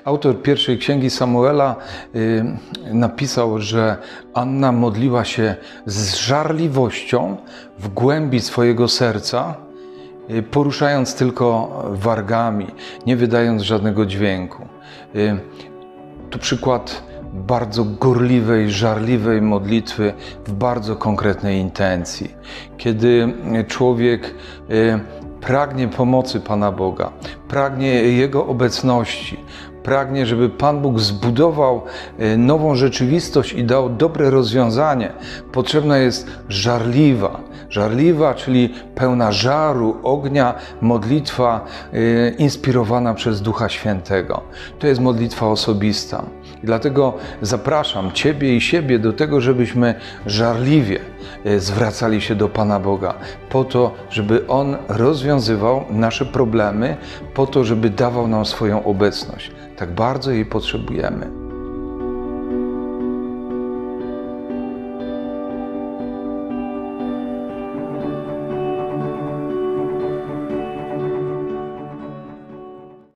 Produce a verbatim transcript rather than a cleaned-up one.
Autor pierwszej księgi Samuela y, napisał, że Anna modliła się z żarliwością w głębi swojego serca, y, poruszając tylko wargami, nie wydając żadnego dźwięku. Y, to przykład bardzo gorliwej, żarliwej modlitwy w bardzo konkretnej intencji. Kiedy człowiek y, pragnie pomocy Pana Boga, pragnie Jego obecności, pragnie, żeby Pan Bóg zbudował nową rzeczywistość i dał dobre rozwiązanie, potrzebna jest żarliwa, żarliwa, czyli pełna żaru, ognia, modlitwa inspirowana przez Ducha Świętego. To jest modlitwa osobista. I dlatego zapraszam Ciebie i siebie do tego, żebyśmy żarliwie zwracali się do Pana Boga, po to, żeby On rozwiązywał nasze problemy, po to, żeby dawał nam swoją obecność. Tak bardzo jej potrzebujemy.